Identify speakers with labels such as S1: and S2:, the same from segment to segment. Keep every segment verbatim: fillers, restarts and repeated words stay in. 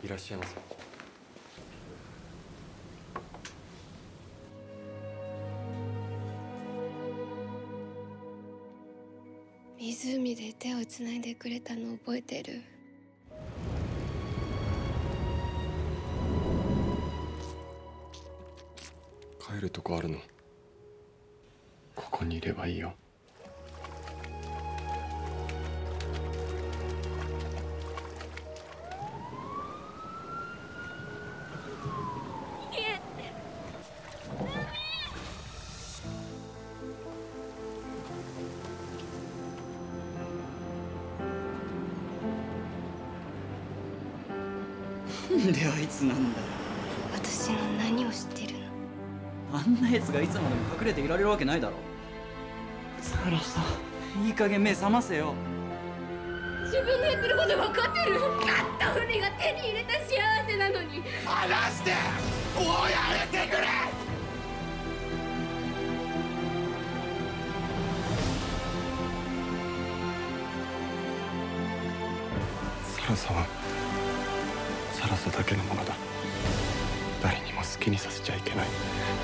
S1: いらっしゃいませ。
S2: 湖で手をつないでくれたの覚えてる？
S1: 帰るとこあるの？ここにいればいいよ。
S3: なんであいつなんだよ。
S2: 私の何を知ってるの？
S3: あんな奴がいつまでも隠れていられるわけないだろ。サラさん、いい加減目覚ませよ。
S2: 自分のやってること分かってる？買った船が手に入れた幸せなのに。
S4: 離して、もうやめてくれ。
S1: サラサはサラサだけのものだ。誰にも好きにさせちゃいけない。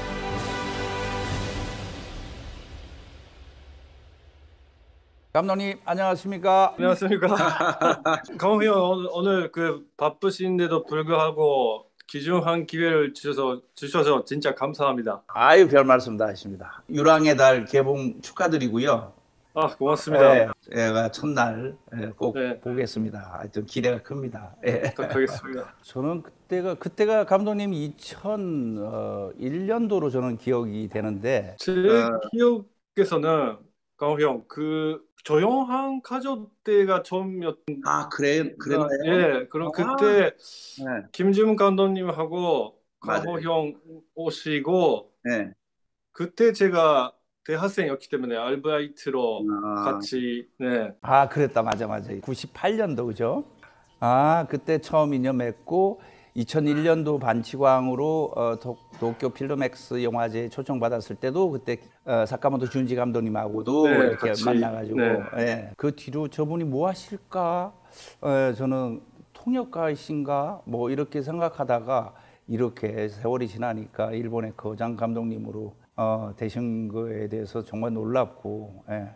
S5: 감독님 안녕하십니까?
S6: 안녕하십니까. 강호 형 오늘 그 바쁘신데도 불구하고 귀중한 기회를 주셔서 주셔서 진짜 감사합니다.
S5: 아유 별 말씀 다 하십니다. 유랑의 달 개봉 축하드리고요.
S6: 아 고맙습니다.
S5: 예, 제가 첫날 꼭
S6: 네.
S5: 보겠습니다. 하여튼 기대가 큽니다. 예.
S6: 부탁하겠습니다.
S5: 저는 그때가 그때가 감독님 이천일 년도로 저는 기억이 되는데
S6: 제
S5: 어,
S6: 기억에서는 강호 형그 조용한 가족 때가 처음이었던.
S5: 아 그래 그랬나요?
S6: 예, 그럼
S5: 아,
S6: 그때
S5: 네.
S6: 김지문 감독님하고 강호
S5: 맞아요.
S6: 형 오시고
S5: 네.
S6: 그때 제가 대학생이었기 때문에 알바이트로
S5: 아.
S6: 같이. 네.
S5: 아 그랬다 맞아 맞아 구십팔 년도 그죠? 아 그때 처음 인연 맺고 이천일 년도 반치광으로 어, 도, 도쿄 필름엑스 영화제에 초청받았을 때도 그때 어, 사카모토 준지 감독님하고도
S6: 네,
S5: 이렇게
S6: 같이,
S5: 만나가지고
S6: 네.
S5: 예. 그 뒤로 저분이 뭐 하실까 어, 저는 통역가이신가 뭐 이렇게 생각하다가 이렇게 세월이 지나니까 일본의 거장 감독님으로 어, 되신 거에 대해서 정말 놀랍고 예.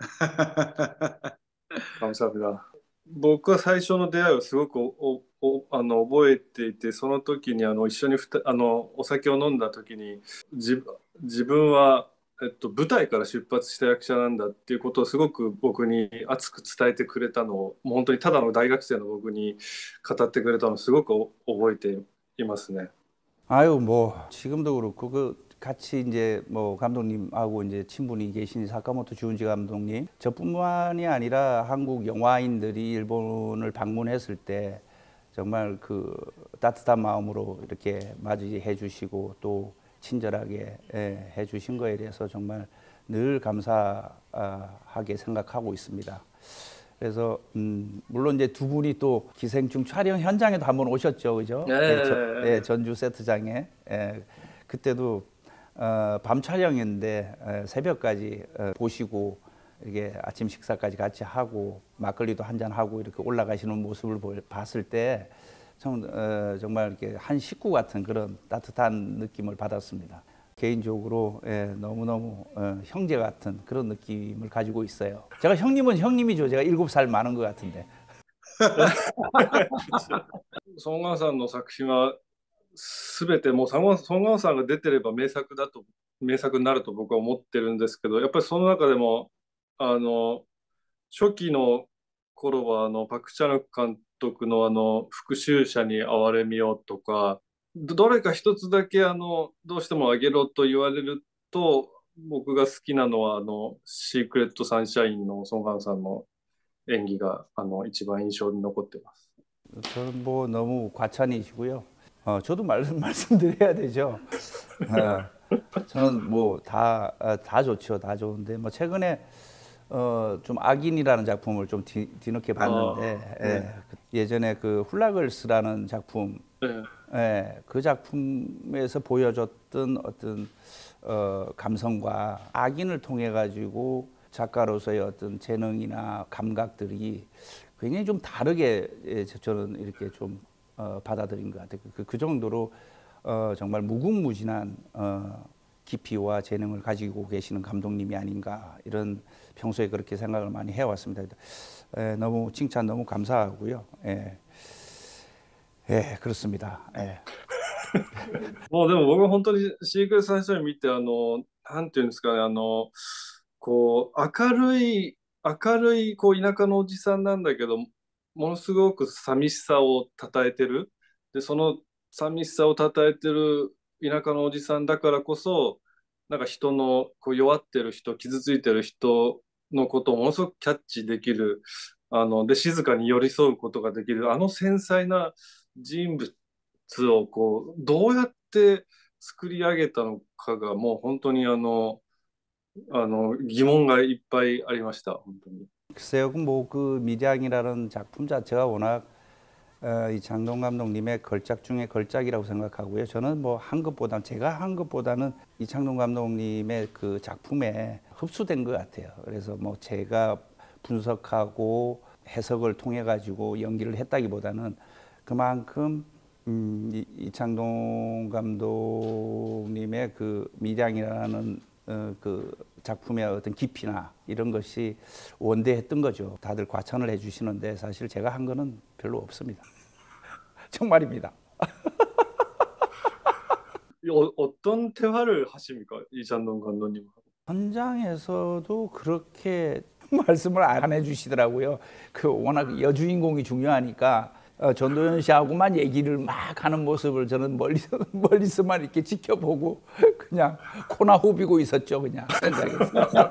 S6: 감사합니다. 僕は最初の出会いをすごくおおあの覚えていて、その時にあの一緒にふたあのお酒を飲んだ時に自自分は、えっと、舞台から出発した役者なんだっていうことをすごく僕に熱く伝えてくれたのを、もう本当にただの大学生の僕に語ってくれたのをすごく覚えていますね。
S5: 아유 뭐 지금도 그렇고 그 같이 이제 뭐 감독님하고 이제 친분이 계신 사카모토 주은지 감독님 저뿐만이 아니라 한국 영화인들이 일본을 방문했을 때 정말 그 따뜻한 마음으로 이렇게 맞이해 주시고 또 친절하게 예, 해 주신 거에 대해서 정말 늘 감사하게 생각하고 있습니다. 그래서 음, 물론 이제 두 분이 또 기생충 촬영 현장에도 한번 오셨죠, 그죠?
S6: 네.
S5: 예, 저, 예, 전주 세트장에 예, 그때도 어, 밤 촬영인데 어, 새벽까지 어, 보시고 이렇게 아침 식사까지 같이 하고 막걸리도 한잔 하고 이렇게 올라가시는 모습을 보, 봤을 때 정, 어, 정말 이렇게 한 식구 같은 그런 따뜻한 느낌을 받았습니다. 개인적으로 예, 너무너무 어, 형제 같은 그런 느낌을 가지고 있어요. 제가 형님은 형님이죠. 제가 일곱 살 많은 것 같은데.
S6: ソン・ガンさんの作品は全てもうソン・ガンさんが出てれば名作だと名作になると僕は思ってるんですけど、やっぱりその中でもあの初期の頃はあのパク・チャヌク監督のあの復讐者に憐れみよとか、どれか一つだけあのどうしてもあげろと言われると、僕が好きなのはあのシークレット・サンシャインのソン・ガンさんの演技があの一番印象に残ってます。
S5: 저는 뭐 너무 과찬이시고요. 어, 저도 말, 말씀드려야 되죠. 어, 저는 뭐 다 다 좋죠, 다 좋은데 뭐 최근에 어, 좀 악인이라는 작품을 좀 뒤, 뒤늦게 봤는데
S6: 아, 네.
S5: 예, 예전에 그 훌라걸스라는 작품,
S6: 네.
S5: 예, 그 작품에서 보여줬던 어떤 어, 감성과 악인을 통해 가지고 작가로서의 어떤 재능이나 감각들이 굉장히 좀 다르게 예, 저는 이렇게 좀 어, 받아들인 것 같아요. 그, 그 정도로 어, 정말 무궁무진한 어, 깊이와 재능을 가지고 계시는 감독님이 아닌가 이런 평소에 그렇게 생각을 많이 해왔습니다. 에, 너무 칭찬 너무 감사하고요. 예, 예 그렇습니다. 예.
S6: もうでも僕は本当にシークレット最初に見て、あの、なんていうんですかね、あの、こう、明るい、明るい、こう、田舎のおじさんなんだけど、ものすごく寂しさを称えてる。で、その寂しさを称えてる田舎のおじさんだからこそ、なんか人の、こう、弱ってる人、傷ついてる人のことをものすごくキャッチできる。あの、で、静かに寄り添うことができる。あの繊細な人物をこうどうやって作り上げたのかがもう本当にあのあの疑問がいっぱいありました本当に。
S5: 글쎄요, 뭐그 미량이라는 작품 자체가 워낙 어, 이 장동 감독님의 걸작 중에 걸작이라고 생각하고요. 저는 뭐 한 것보다 제가 한 것보다는 이 장동 감독님의 그 작품에 흡수된 것 같아요. 그래서 뭐 제가 분석하고 해석을 통해 가지고 연기를 했다기보다는 그만큼 음, 이, 이창동 감독님의 그 미량이라는 어, 그 작품의 어떤 깊이나 이런 것이 원대했던 거죠. 다들 과찬을 해주시는데 사실 제가 한 거는 별로 없습니다. 정말입니다.
S6: 어, 어떤 대화를 하십니까 이찬동 감독님하고?
S5: 현장에서도 그렇게 말씀을 안 해주시더라고요. 그 워낙 여주인공이 중요하니까. 어, 전도연 씨하고만 얘기를 막 하는 모습을 저는 멀리서, 멀리서만 이렇게 지켜보고 그냥 코나 후비고 있었죠, 그냥 현장에서.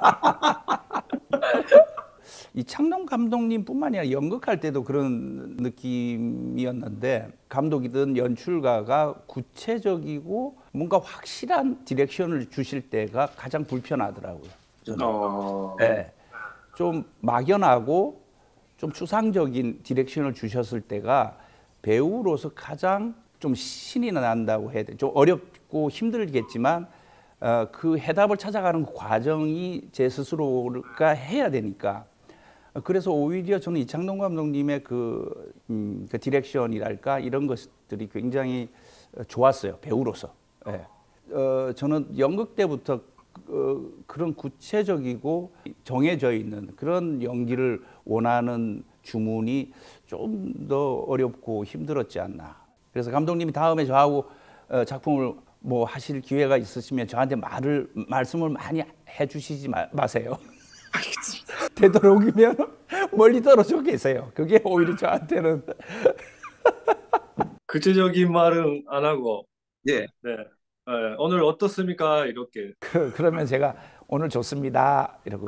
S5: 이창동 감독님뿐만이 아니라 연극할 때도 그런 느낌이었는데 감독이든 연출가가 구체적이고 뭔가 확실한 디렉션을 주실 때가 가장 불편하더라고요. 저는.
S6: 어...
S5: 네. 좀 막연하고 좀 추상적인 디렉션을 주셨을 때가 배우로서 가장 좀 신이 난다고 해야 돼. 좀 어렵고 힘들겠지만 어, 그 해답을 찾아가는 과정이 제 스스로가 해야 되니까. 그래서 오히려 저는 이창동 감독님의 그, 음, 그 디렉션이랄까 이런 것들이 굉장히 좋았어요. 배우로서. 예. 어, 저는 연극 때부터 어, 그런 구체적이고 정해져 있는 그런 연기를 원하는 주문이 좀 더 어렵고 힘들었지 않나. 그래서 감독님이 다음에 저하고 어, 작품을 뭐 하실 기회가 있으시면 저한테 말을 말씀을 많이 해주시지 마, 마세요. 되도록이면 멀리 떨어져 계세요. 그게 오히려 저한테는
S6: 구체적인 말은 안 하고
S5: 예.
S6: 네. 네. 오늘 어떻습니까? 이렇게.
S5: 그, 그러면 제가 오늘 좋습니다. 이러고.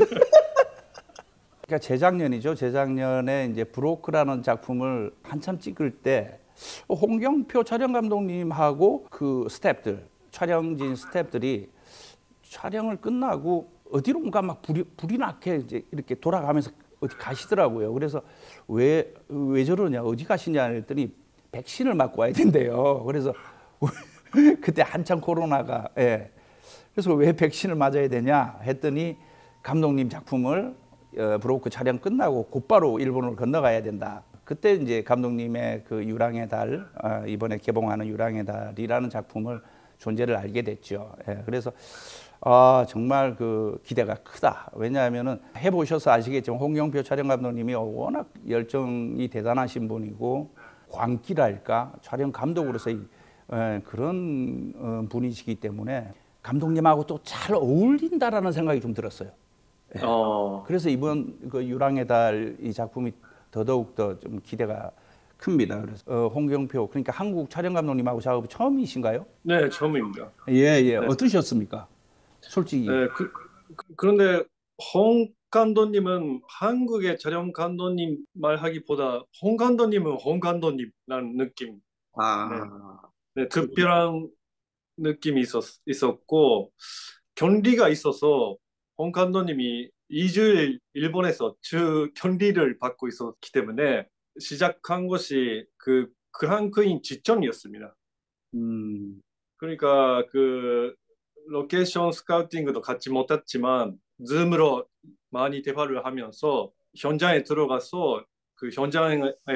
S5: 그러니까 재작년이죠. 재작년에 이제 브로크라는 작품을 한참 찍을 때 홍경표 촬영 감독님하고 그 스태프들, 촬영진 스태프들이 촬영을 끝나고 어디론가 막 불이, 불이 나게 이제 이렇게 돌아가면서 어디 가시더라고요. 그래서 왜, 왜 저러냐, 어디 가시냐 했더니 백신을 맞고 와야 된대요. 그래서 그때 한참 코로나가, 예. 그래서 왜 백신을 맞아야 되냐 했더니 감독님 작품을 어, 브로크 촬영 끝나고 곧바로 일본으로 건너가야 된다. 그때 이제 감독님의 그 유랑의 달, 어, 이번에 개봉하는 유랑의 달이라는 작품을 존재를 알게 됐죠. 예. 그래서 아, 정말 그 기대가 크다. 왜냐하면은 해보셔서 아시겠지만 홍경표 촬영 감독님이 워낙 열정이 대단하신 분이고 광기랄까 촬영 감독으로서의 에, 그런 어, 분이시기 때문에 감독님하고 또 잘 어울린다라는 생각이 좀 들었어요. 예.
S6: 어...
S5: 그래서 이번 그 유랑의 달 이 작품이 더더욱 더 좀 기대가 큽니다. 그래서 어, 홍경표 그러니까 한국 촬영 감독님하고 작업이 처음이신가요?
S6: 네, 처음입니다.
S5: 예, 예.
S6: 네.
S5: 어떠셨습니까? 솔직히.
S6: 네, 그, 그, 그런데 홍 감독님은 한국의 촬영 감독님 말하기보다 홍 감독님은 홍 감독님이라는 느낌.
S5: 아,
S6: 네, 네, 특별한 느낌이 있었, 있었고 견디가 있어서 홍 감독님이 이 주일 일본에서 주 견디를 받고 있었기 때문에 시작한 것이 그 크랑크인 직전이었습니다.
S5: 음,
S6: 그러니까 그 로케이션 스카우팅도 같이 못했지만 줌으로 많이 대화를 하면서 현장에 들어가서 그 현장의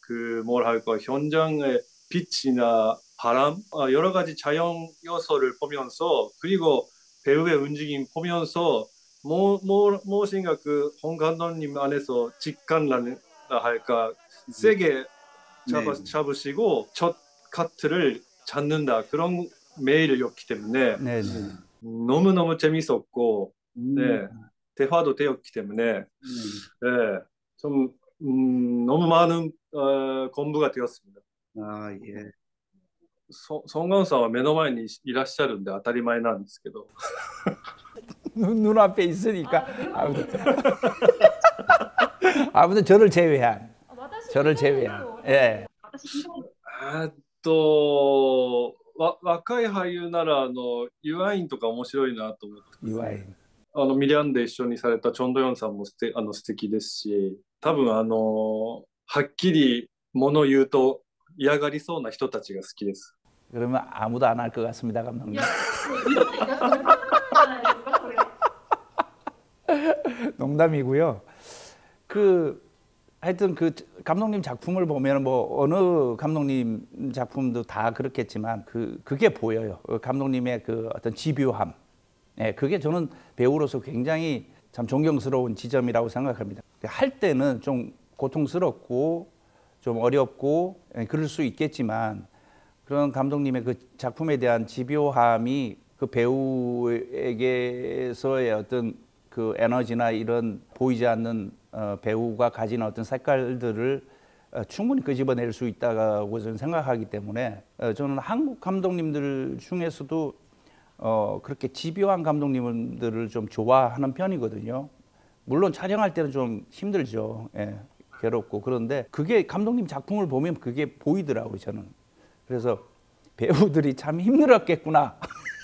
S6: 그 뭐랄까 현장의 빛이나 바람, 아, 여러 가지 자연 요소를 보면서 그리고 배우의 움직임 보면서 뭐, 뭐, 무엇인가 그 홍 감독님 안에서 직관이라 할까 세게 잡아,
S5: 네.
S6: 잡으시고 첫 카트를 잡는다 그런 메일이었기 때문에
S5: 네, 네.
S6: 너무너무 재밌었고
S5: 음.
S6: 네, 대화도 되었기 때문에
S5: 네.
S6: 네, 좀 음, 너무 많은 어, 공부가 되었습니다.
S5: 아, 예.
S6: ソソン・ガンさんは目の前にいらっしゃるんで当たり前なんですけど
S5: 눈, 눈앞에 있으니까 아무튼 아무튼 저를 제외한 저를 제외한 예.
S6: えーっとわ若い俳優ならあのユアインとか面白いなと思って
S5: 유아인
S6: あのミリアンで一緒にされたチョン・ドヨンさんもすてあの素敵ですし多分あのはっきり物言うと嫌がりそうな人たちが好きです
S5: 그러면 아무도 안 할 것 같습니다, 감독님.
S2: いや、いや、じゃないですか、これ。
S5: 농담이고요. 그 하여튼 그 감독님 작품을 보면 뭐 어느 감독님 작품도 다 그렇겠지만 그 그게 보여요. 그 감독님의 그 어떤 집요함. 예, 그게 저는 배우로서 굉장히 참 존경스러운 지점이라고 생각합니다. 할 때는 좀 고통스럽고 좀 어렵고 예, 그럴 수 있겠지만 그런 감독님의 그 작품에 대한 집요함이 그 배우에게서의 어떤 그 에너지나 이런 보이지 않는 어, 배우가 가진 어떤 색깔들을 어, 충분히 끄집어낼 수 있다고 저는 생각하기 때문에 어, 저는 한국 감독님들 중에서도 어, 그렇게 집요한 감독님들을 좀 좋아하는 편이거든요. 물론 촬영할 때는 좀 힘들죠. 예, 괴롭고 그런데 그게 감독님 작품을 보면 그게 보이더라고요, 저는. 그래서 배우들이 참 힘들었겠구나.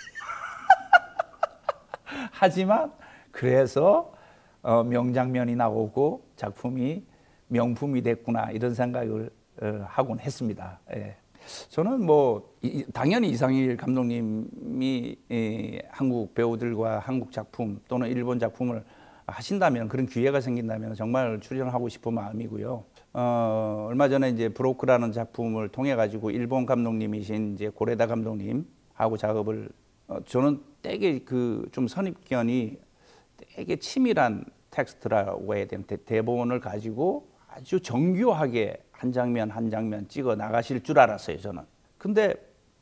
S5: 하지만 그래서 어, 명장면이 나오고 작품이 명품이 됐구나 이런 생각을 어, 하곤 했습니다. 예. 저는 뭐 이, 당연히 이상일 감독님이 이, 한국 배우들과 한국 작품 또는 일본 작품을 하신다면 그런 기회가 생긴다면 정말 출연하고 싶은 마음이고요. 어, 얼마 전에 이제 브로크라는 작품을 통해 가지고 일본 감독님이신 이제 고레다 감독님하고 작업을 어, 저는 되게 그 좀 선입견이 되게 치밀한 텍스트라고 해야 되는 대본을 가지고 아주 정교하게 한 장면 한 장면 찍어 나가실 줄 알았어요, 저는. 근데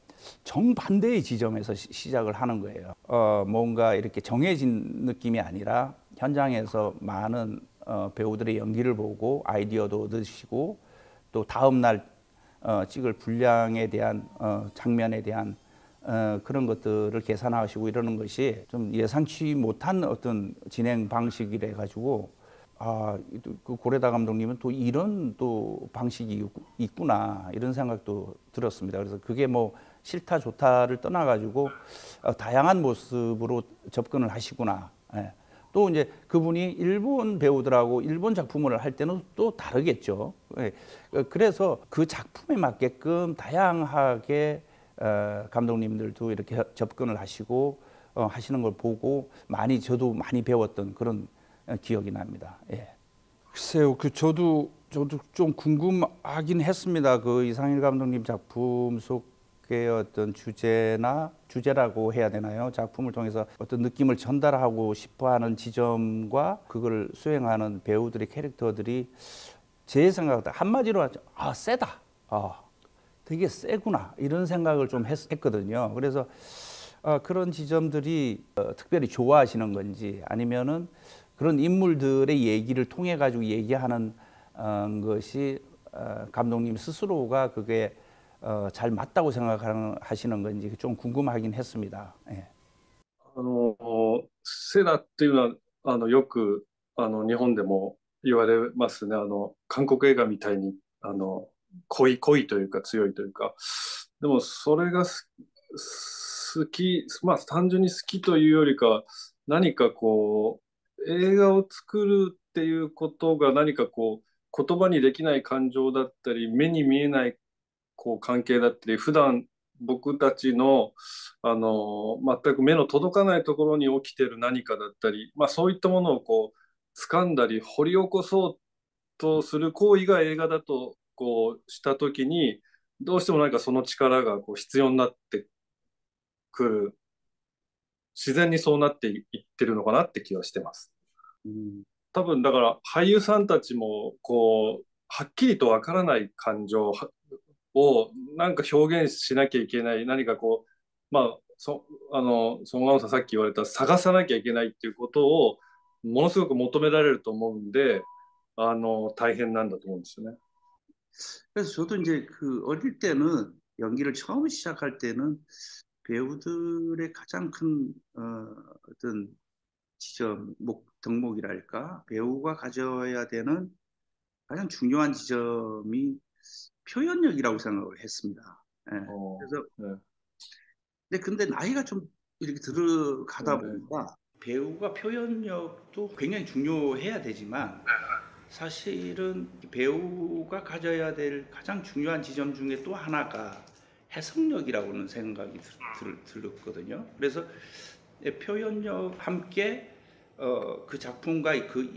S5: 정반대의 지점에서 시, 시작을 하는 거예요. 어, 뭔가 이렇게 정해진 느낌이 아니라 현장에서 많은 어, 배우들의 연기를 보고 아이디어도 얻으시고 또 다음 날 어, 찍을 분량에 대한 어, 장면에 대한 어, 그런 것들을 계산하시고 이러는 것이 좀 예상치 못한 어떤 진행 방식이래 가지고 아, 그 고레다 감독님은 또 이런 또 방식이 있구나 이런 생각도 들었습니다. 그래서 그게 뭐 싫다 좋다를 떠나 가지고 어, 다양한 모습으로 접근을 하시구나. 예. 또 이제 그분이 일본 배우들하고 일본 작품을 할 때는 또 다르겠죠. 예. 그래서 그 작품에 맞게끔 다양하게 어, 감독님들도 이렇게 접근을 하시고 어, 하시는 걸 보고 많이 저도 많이 배웠던 그런 어, 기억이 납니다. 예. 글쎄요, 그 저도 저도 좀 궁금하긴 했습니다. 그 이상일 감독님 작품 속의 어떤 주제나 주제라고 해야 되나요? 작품을 통해서 어떤 느낌을 전달하고 싶어하는 지점과 그걸 수행하는 배우들의 캐릭터들이 제 생각보다 한마디로 아 세다. 아. 되게 세구나 이런 생각을 좀 했, 했거든요. 그래서 어, 그런 지점들이 어, 특별히 좋아하시는 건지 아니면은 그런 인물들의 얘기를 통해 가지고 얘기하는 어, 것이 어, 감독님 스스로가 그게 어, 잘 맞다고 생각하시는 건지 좀 궁금하긴 했습니다. 예.
S6: あのセダっていうのはあのよくあの日本でも言われますね。あの韓国映画みたいにあの濃い、濃いというか強いというか、でもそれがす好き、まあ単純に好きというよりか、何かこう、映画を作るっていうことが何かこう、言葉にできない感情だったり、目に見えないこう関係だったり、普段僕たちの、あの、全く目の届かないところに起きてる何かだったり、まあそういったものをこう、掴んだり掘り起こそうとする行為が映画だとこうしたときに、どうしてもなんかその力がこう必要になってくる、自然にそうなっていってるのかなって気はしてます。
S5: うん、
S6: 多分だから俳優さんたちもこうはっきりとわからない感情をなんか表現しなきゃいけない、何かこう、まあそあのソン・ガンホさんさっき言われた探さなきゃいけないっていうことをものすごく求められると思うんで、あの大変なんだと思うんですよね。
S5: 그래서 저도 이제 그 어릴 때는 연기를 처음 시작할 때는 배우들의 가장 큰 어, 어떤 지점, 목, 덕목이랄까 배우가 가져야 되는 가장 중요한 지점이 표현력이라고 생각을 했습니다. 예.
S6: 어,
S5: 그래서
S6: 네.
S5: 근데 근데 나이가 좀 이렇게 들어가다
S6: 네.
S5: 보니까 배우가 표현력도 굉장히 중요해야 되지만 사실은 배우가 가져야 될 가장 중요한 지점 중에 또 하나가 해석력이라고는 생각이 들, 들, 들었거든요. 그래서 표현력 함께 어, 그 작품과 그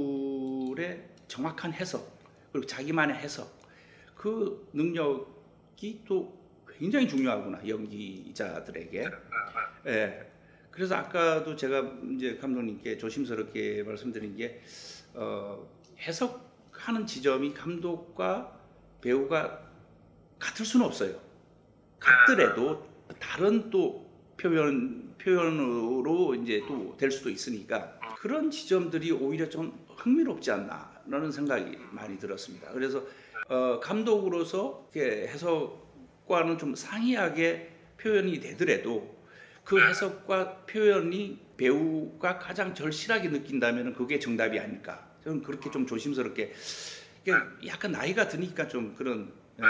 S5: 인물의 정확한 해석 그리고 자기만의 해석 그 능력이 또 굉장히 중요하구나 연기자들에게. 예. 그래서 아까도 제가 이제 감독님께 조심스럽게 말씀드린 게 어, 해석하는 지점이 감독과 배우가 같을 수는 없어요. 같더라도 다른 또 표현 표현으로 이제 또 될 수도 있으니까 그런 지점들이 오히려 좀 흥미롭지 않나라는 생각이 많이 들었습니다. 그래서 어, 감독으로서 이렇게 해석과는 좀 상이하게 표현이 되더라도 그 해석과 표현이 배우가 가장 절실하게 느낀다면 그게 정답이 아닐까. 저는 그렇게 좀 조심스럽게 약간 나이가 드니까 좀 그런 예,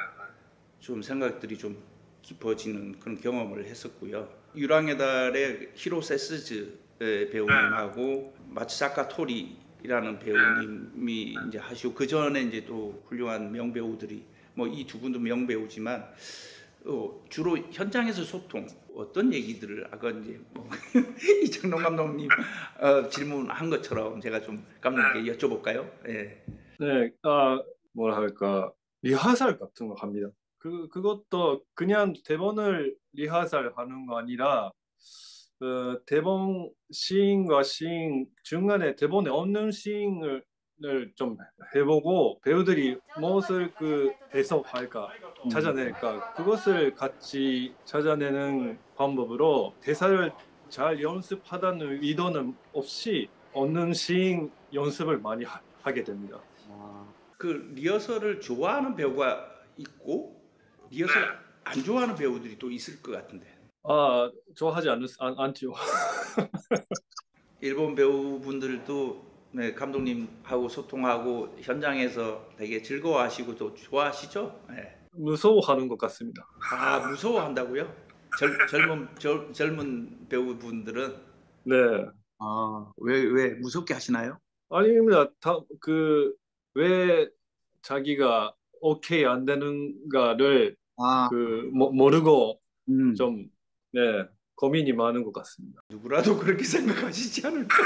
S5: 좀 생각들이 좀 깊어지는 그런 경험을 했었고요. 유랑의 달의 히로 세스즈 배우님하고 마츠사카 토리라는 배우님이 이제 하시고 그 전에 이제 또 훌륭한 명배우들이 뭐 이 두 분도 명배우지만 어, 주로 현장에서 소통 어떤 얘기들을 아까 이제 뭐 이창동 감독님 어, 질문한 것처럼 제가 좀 감독님께 여쭤볼까요? 예.
S6: 네, 아 뭐라 할까 리허설 같은 거 합니다. 그 그것도 그냥 대본을 리허설하는 거 아니라 그 대본 시인과 시인 중간에 대본에 없는 시인을 좀 해보고 배우들이 무엇을 그 해석할까 찾아낼까 그것을 같이 찾아내는 방법으로 대사를 잘 연습하다는 의도는 없이 없는 시인 연습을 많이 하, 하게 됩니다.
S5: 아, 그 리허설을 좋아하는 배우가 있고 리허설 안 좋아하는 배우들이 또 있을 것 같은데.
S6: 아 좋아하지 않, 않, 않죠.
S5: 일본 배우분들도 네, 감독님하고 소통하고 현장에서 되게 즐거워하시고 또 좋아하시죠? 네.
S6: 무서워하는 것 같습니다.
S5: 아 무서워한다고요? 젊, 젊은 절, 젊은 배우분들은?
S6: 네.
S5: 아, 왜, 왜 무섭게 하시나요?
S6: 아닙니다. 그 왜 자기가 오케이 안 되는가를 아. 그 모, 모르고 음. 좀 네, 고민이 많은 것 같습니다.
S5: 누구라도 그렇게 생각하시지 않을까?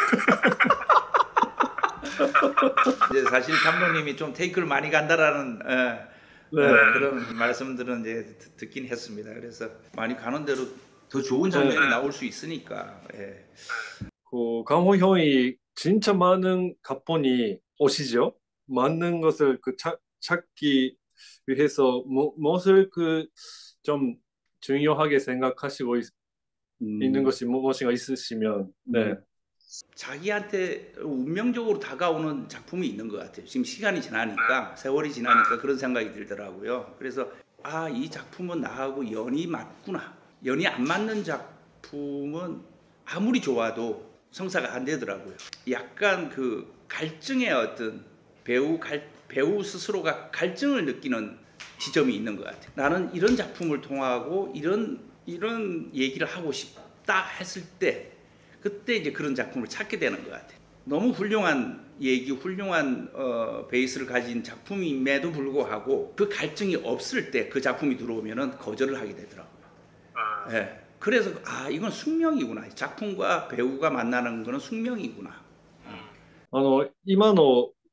S5: 이제 사실 감독님이 좀 테이크를 많이 간다라는 에, 네. 에, 그런 말씀들은 이제 듣긴 했습니다. 그래서 많이 가는 대로 더 좋은 장면이 네. 나올 수 있으니까. 예.
S6: 그 강호 형이 진짜 많은 각본이 오시죠. 맞는 것을 그 찾, 찾기 위해서 뭐, 무엇을 그 좀 중요하게 생각하시고 있, 음. 있는 것이 무엇인가 있으시면 네. 음.
S5: 자기한테 운명적으로 다가오는 작품이 있는 것 같아요. 지금 시간이 지나니까 세월이 지나니까 그런 생각이 들더라고요. 그래서 아, 이 작품은 나하고 연이 맞구나. 연이 안 맞는 작품은 아무리 좋아도 성사가 안 되더라고요. 약간 그 갈증의 어떤 배우 갈, 배우 스스로가 갈증을 느끼는 지점이 있는 것 같아요. 나는 이런 작품을 통하고 이런 이런 얘기를 하고 싶다 했을 때 그때 이제 그런 작품을 찾게 되는 것 같아요. 너무 훌륭한 얘기, 훌륭한 어, 베이스를 가진 작품임에도 불구하고 그 갈증이 없을 때 그 작품이 들어오면은 거절을 하게 되더라고요. 아. 네. 그래서 아 이건 숙명이구나. 작품과 배우가 만나는 거는 숙명이구나.
S6: あの今の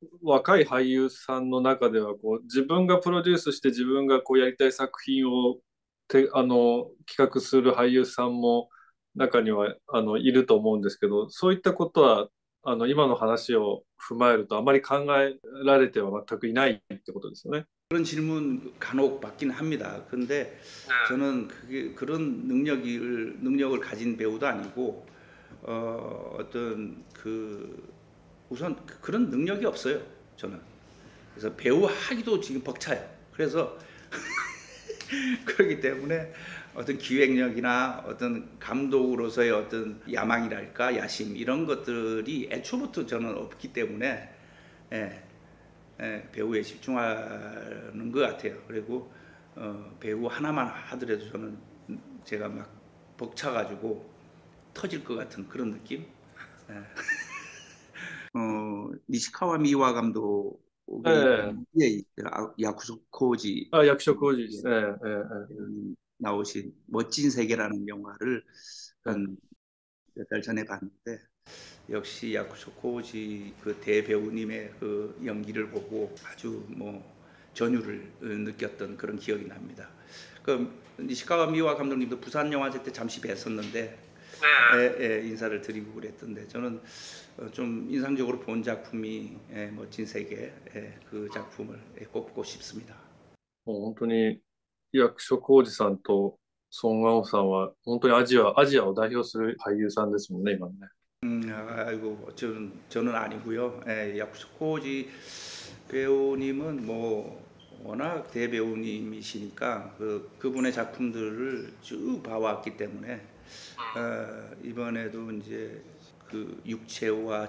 S6: 若い俳優さんの中ではこう自分がプロデュースして自分がこうやりたい作品をてあの企画する俳優さんも中にはあのいると思うんですけど、そういったことはあの今の話を踏まえるとあまり考えられては全くいないってことですよね。
S5: 그런 질문 간혹 받긴 합니다. 근데 저는 그게 그런 능력을 능력을 가진 배우도 아니고 어, 어떤 그 우선 그런 능력이 없어요. 저는. 그래서 배우 하기도 지금 벅차요. 그래서 그렇기 때문에 어떤 기획력이나 어떤 감독으로서의 어떤 야망이랄까 야심 이런 것들이 애초부터 저는 없기 때문에 예, 예, 배우에 집중하는 것 같아요. 그리고 어, 배우 하나만 하더라도 저는 제가 막 벅차가지고 터질 것 같은 그런 느낌. 예. 어, 니시카와 미와 감독의
S6: 네.
S5: 예, 야쿠소 코지
S6: あ、役所広司ですね。ええええ
S5: 음, 나오신 멋진 세계라는 영화를
S6: 네.
S5: 한 몇 달 전에 봤는데 역시 야쿠소 코지 그 대배우님의 그 연기를 보고 아주 뭐 전율을 느꼈던 그런 기억이 납니다. 그 니시카와 미와 감독님도 부산 영화제 때 잠시 뵀었는데 예, 예, 인사를 드리고 그랬던데 저는 좀 인상적으로 본 작품이 예, 멋진 세계 예, 그 작품을 예, 꼽고 싶습니다.
S6: もう本当に役所広司さんとソン・ガンホさんは本当にアジア、アジアを代表する俳優さんですもんね、今ね。
S5: 음, 아이고 저는 저는 아니고요. 예, 야쿠소 코지 배우님은 뭐 워낙 대배우님이시니까 그 그분의 작품들을 쭉 봐왔기 때문에 어, 이번에도 이제 그 육체와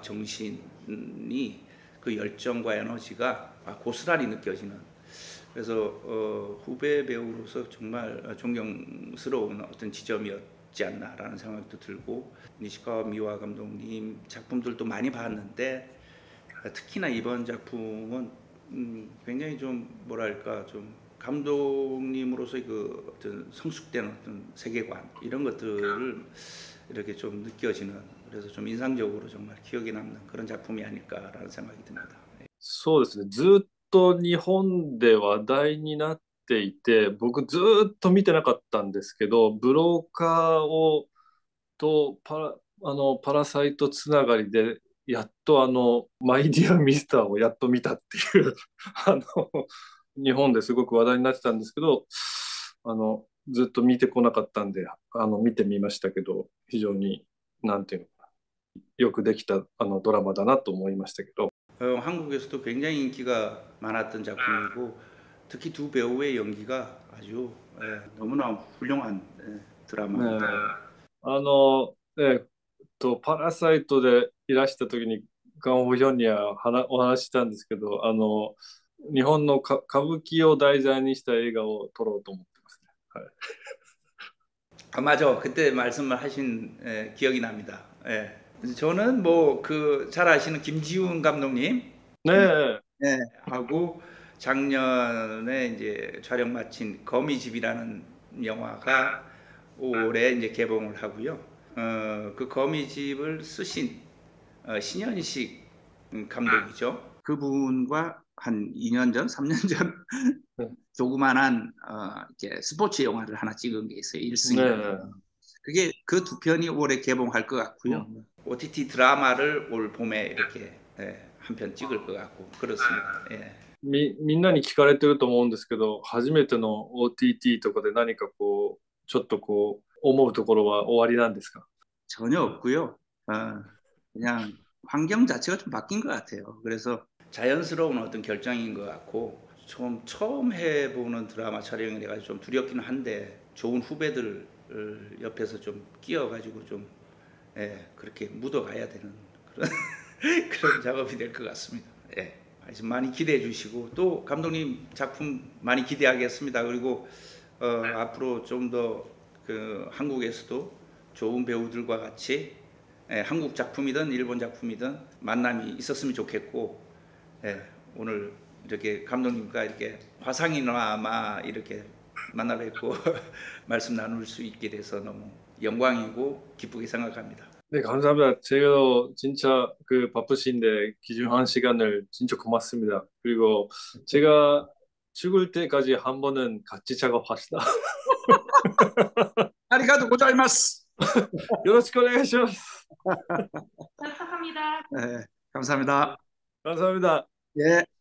S5: 정신이 그 열정과 에너지가 고스란히 느껴지는 그래서 어, 후배 배우로서 정말 존경스러운 어떤 지점이었지 않나라는 생각도 들고 니시카와 미와 감독님 작품들도 많이 봤는데 특히나 이번 작품은 음, 굉장히 좀 뭐랄까 좀 감독님으로서의 그 어떤 성숙된 어떤 세계관 이런 것들을 이렇게 좀 느껴지는 그래서 좀 인상적으로 정말 기억에 남는 그런 작품이 아닐까라는 생각이 듭니다.
S6: そうですね。ずっと日本で話題になっていて、僕ずっと見てなかったんですけど、ブローカーをとパラ、あの、パラサイトつながりで、やっとあの、マイディアミスターをやっと見たっていうあの、日本ですごく話題になってたんですけど、あの、ずっと見てこなかったんで、あの、見てみましたけど、非常に、なんていうのかな、よくできたあのドラマだなと思いましたけど。
S5: 어, 한국에서도 굉장히 인기가 많았던 작품이고 특히 두 배우의 연기가 아주 예, 너무나 훌륭한 예, 드라마입니다.
S6: ねあの、えっと、パラサイトでいらした時に、ガンホヒョンには話お話ししたんですけど、あの、日本のか歌舞伎を題材にした映画を撮ろうと思ってますね。はい、
S5: 아, 맞아. 그때 말씀을 하신 예, 기억이 납니다. 예. 저는 뭐 그 잘 아시는 김지훈 감독님
S6: 네.
S5: 예, 하고 작년에 이제 촬영 마친 거미집이라는 영화가 올해 이제 개봉을 하고요. 어, 그 거미집을 쓰신 어, 신현식 감독이죠. 그분과 한 이 년 전, 삼 년 전 조그만한 어, 이제 스포츠 영화를 하나 찍은 게 있어요. 일승이.
S6: 네.
S5: 그게 그 두 편이 올해 개봉할 것 같고요.
S6: 음.
S5: 오티티 드라마를 올 봄에 이렇게 예, 한 편 찍을 것 같고 그렇습니다. 예.
S6: み、みんなに聞かれてると思うんですけど、初めての オーティーティー とかで何かこう、ちょっとこう、思うところは終わりなんですか？
S5: 전혀 없고요. 어, 그냥 환경 자체가 좀 바뀐 것 같아요. 그래서 자연스러운 어떤 결정인 것 같고 좀 처음 해보는 드라마 촬영이라 좀 두렵긴 한데 좋은 후배들 옆에서 좀 끼어가지고 좀 예, 그렇게 묻어가야 되는 그런, 그런 작업이 될 것 같습니다. 예, 많이 기대해 주시고 또 감독님 작품 많이 기대하겠습니다. 그리고 어, 앞으로 좀 더 그 한국에서도 좋은 배우들과 같이 예, 한국 작품이든 일본 작품이든 만남이 있었으면 좋겠고 예, 오늘 이렇게 감독님과 이렇게 화상이나마 이렇게 만나 뵙고 말씀 나눌 수 있게 돼서 너무 영광이고 기쁘게 생각합니다.
S6: 네, 감사합니다. 제가 진짜 그 바쁘신데 귀중한 시간을 진짜 고맙습니다. 그리고 제가 죽을 때까지 한 번은 같이 작업합시다.
S7: ありがとうございます。
S6: よろしくお願いします。
S7: 네, 감사합니다.
S6: 감사합니다.
S7: 예.